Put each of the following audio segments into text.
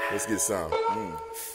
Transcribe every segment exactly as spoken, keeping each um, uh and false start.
Let's get some. Mm.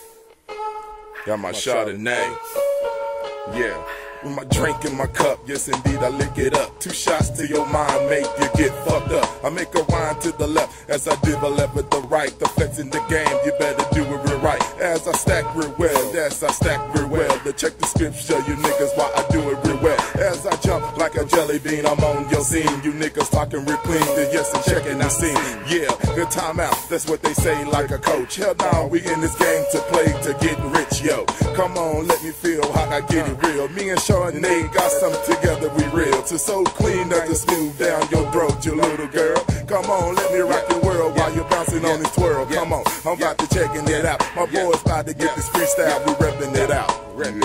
Got my Chardonnay. Yeah. With my drink in my cup, yes indeed I lick it up. Two shots to your mind make you get fucked up. I make a rhyme to the left as I develop with the right. The flex in the game, you better do it real right. As I stack real well, as I stack real well. To check the scripture, you niggas, why I do it real well. As I jump like a jelly bean, I'm on your scene. You niggas talking real clean, then yes I'm checking the scene. Yeah, good time out, that's what they say like a coach. Hell no, we in this game to play to get rich, yo. Come on, let me feel how I get it real. Me and Chardonnay got something together, we real. To so clean that to smooth down your throat, you little girl. Come on, let me rock your world while you're bouncing on this twirl. Come on, I'm about to checking it out. My boys about to get this freestyle, we repping it out. Repping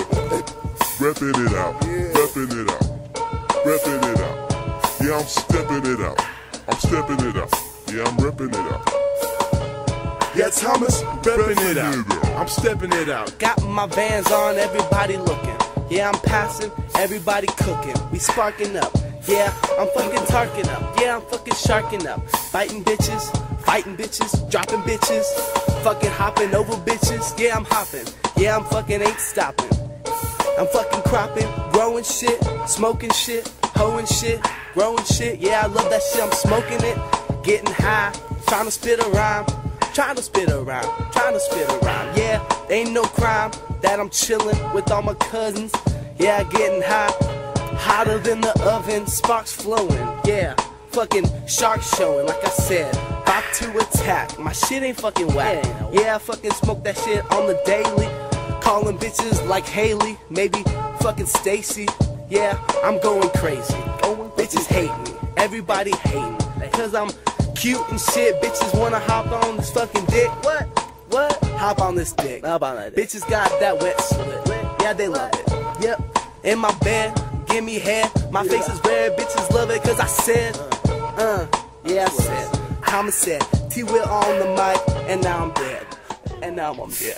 it out, repping it out, repping it out. Yeah, I'm stepping it out, I'm stepping it out. Yeah, I'm repping it out. Yeah, Thomas, repping it out. I'm stepping it out. Got my Vans on, everybody looking. Yeah, I'm passing, everybody cooking. We sparking up. Yeah, I'm fucking tarking up. Yeah, I'm fucking sharking up. Biting bitches, fighting bitches, dropping bitches, fucking hopping over bitches. Yeah, I'm hopping. Yeah, I'm fucking ain't stopping. I'm fucking cropping, growing shit, smoking shit, hoeing shit, growing shit. Yeah, I love that shit. I'm smoking it, getting high, trying to spit a rhyme. Trying to spit a rhyme, trying to spit a rhyme. Yeah, ain't no crime that I'm chillin' with all my cousins. Yeah, getting hot, hotter than the oven, sparks flowing. Yeah, fucking sharks showing, like I said, about to attack. My shit ain't fucking whack. Yeah, I fucking smoke that shit on the daily. Calling bitches like Haley, maybe fucking Stacy. Yeah, I'm going crazy. Bitches hate me, everybody hate me, cause I'm cute and shit. Bitches wanna hop on this fucking dick. What? What? Hop on this dick. Hop on that dick. Bitches got that wet slit. Yeah, they love it. Yep. In my bed, give me head. My face is red. Bitches love it cause I said. Uh, yeah, I said. Thomas said. T-Will on the mic, and now I'm dead. And now I'm dead.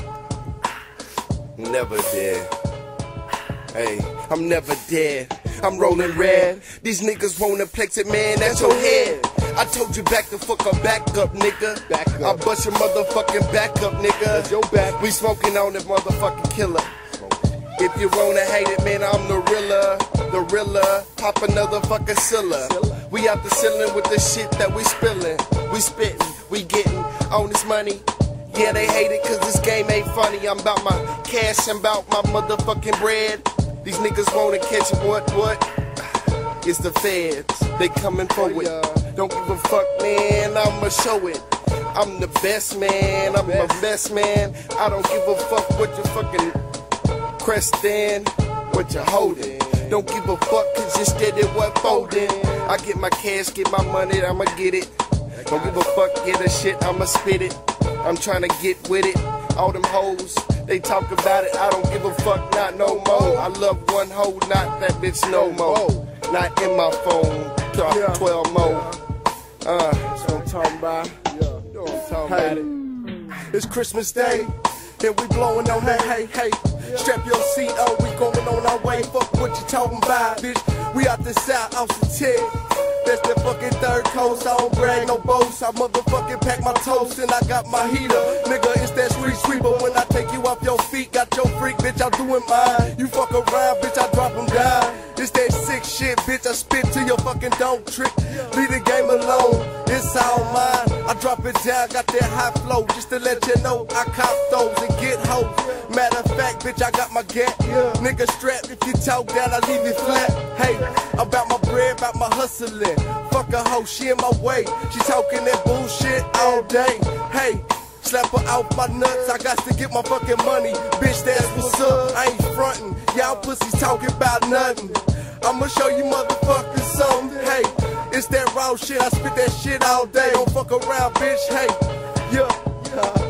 Never dead. Hey, I'm never dead. I'm rolling red. These niggas wanna flex it, man. That's your head. I told you back the fuck up, back up, nigga. Back up. I bust your motherfucking back up, nigga. That's your back. We smoking on the motherfucking killer. If you wanna hate it, man, I'm the realer. The realer. Pop another fucking silla. We out the ceiling with the shit that we spilling. We spitting, we getting on this money. Yeah, they hate it cause this game ain't funny. I'm about my cash and about my motherfucking bread. These niggas wanna catch it, what, what? It's the feds, they coming forward. Don't give a fuck, man, I'ma show it. I'm the best man, I'm the best man. I don't give a fuck what you fucking cresting, what you holding. Don't give a fuck cause you steady what folding. I get my cash, get my money, I'ma get it. Don't give a fuck, get the shit, I'ma spit it. I'm trying to get with it. All them hoes, they talk about it, I don't give a fuck, not no more. I love one hoe, not that bitch no more. Not in my phone, twelve more. Uh, that's what I'm talking about. Yeah, you know what I'm talking hey. about it. It's Christmas Day, and we blowing on that, hey, hey. Strap your seat up, we going on our way. Fuck what you talking about, bitch. We out the south, off the tip. That's the fucking third coast, I don't brag, no boast. I motherfucking pack my toast and I got my heater. Nigga, it's that street sweeper. When I take you off your feet, got your freak, bitch, I'm doing mine. You fuck around, bitch, I drop them down. It's that sick shit, bitch, I spit to your fucking don't trick. Leave the game alone, it's all mine. I drop it down, got that high flow, just to let you know I cop those and get hoes. Matter of fact, bitch, I got my gap. Nigga strapped, if you talk down, I leave it flat. Hey, about my bread, about my hustling. Fuck a hoe, she in my way. She talking that bullshit all day. Hey, slap her out my nuts. I got to get my fucking money. Bitch, that's what's up. I ain't frontin'. Y'all pussies talking about nothing. I'ma show you motherfuckers something. Hey, it's that raw shit. I spit that shit all day. Don't fuck around, bitch. Hey, yeah.